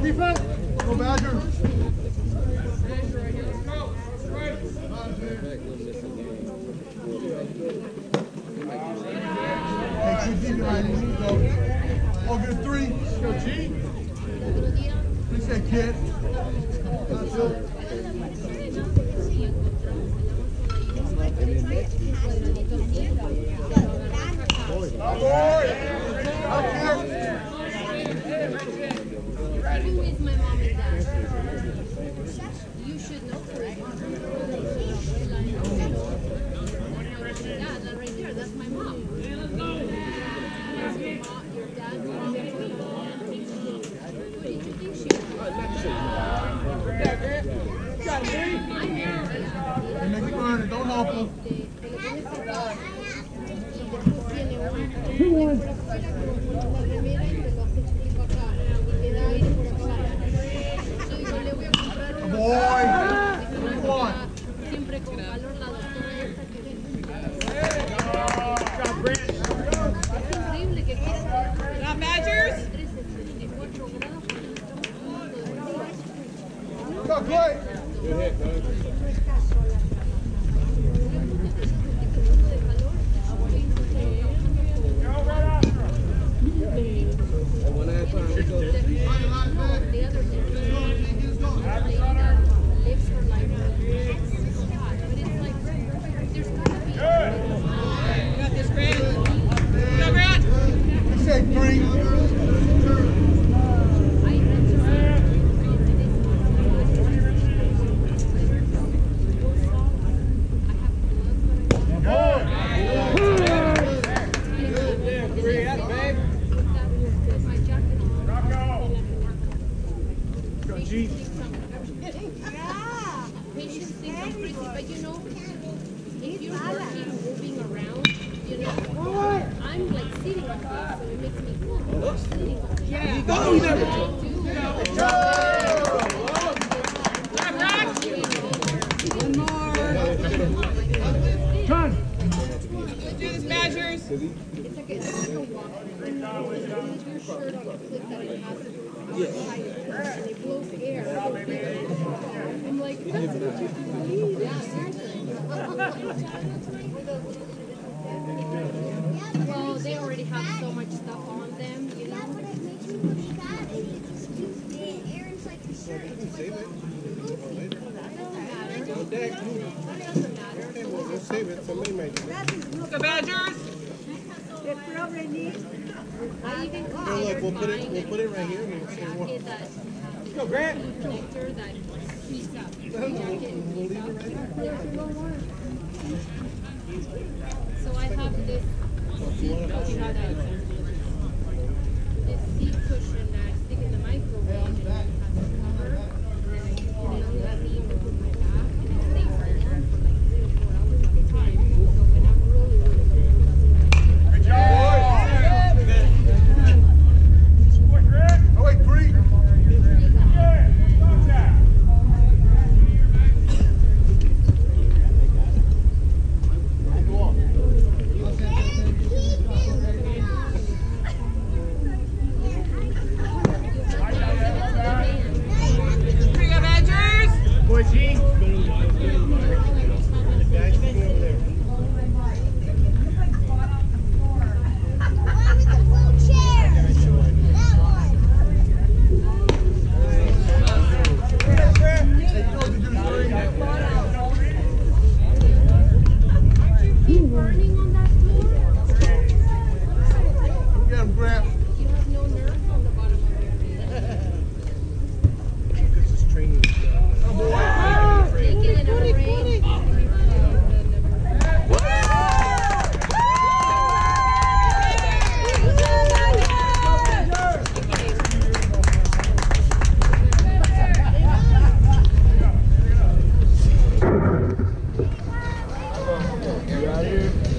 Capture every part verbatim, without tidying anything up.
Defense. Go Badgers. Hey, G, D behind you. Go. All good three. Go, G. Appreciate kid. That's it. Oh, boy. Who is my mom and dad? You should know who is mom. Yeah, that right there, that's my mom. That's your mom, your dad, your mom, and me. Who did you think she was? Hey, make it burn it. Don't help him. Who won? Boy, one. Siempre con calor la doctora esta que es increíble que Not Badgers? Go, Clay. Good hit, bud. One at a time. The other thing lives her life. But it's like there's gotta be. You got this, Grant. Go, Grant. Say three. Patience things are crazy, but you know, if you're working, moving around, you know, I'm like sitting on things, so it makes me cool. Sitting on things. Yeah. Go, you never. One more. John. Let's do this, Badgers. It's like it's like a walk. Leave your shirt on a clip that it has fire, and it blows air. I'm like, that's yeah, seriously. Well, they already have so much stuff on them, you know. Deck. It doesn't matter. Let's save it. Somebody might do it. Go, Badgers. I even So look, we'll put it. We'll put it right here. And we'll say what. jacket that Go, Grant. connector that heats up. We'll leave it right there. So I have this seat cushion that this seat cushion that I stick in the microwave and it has a cover, and then I put it on that knee with my back and it stays warm for like three or four hours at a time. So when I'm really, really cold, Good job, boys. Oh, wait, three. Here you go, Badgers. Boy, G. Guys, come over there. keep burning on that floor. Get him, Grant. You have no nerve on the bottom of your head. This is training. Oh, boy. Take it in a rain.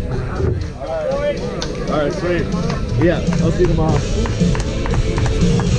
All right, sweet. Yeah, I'll see you tomorrow.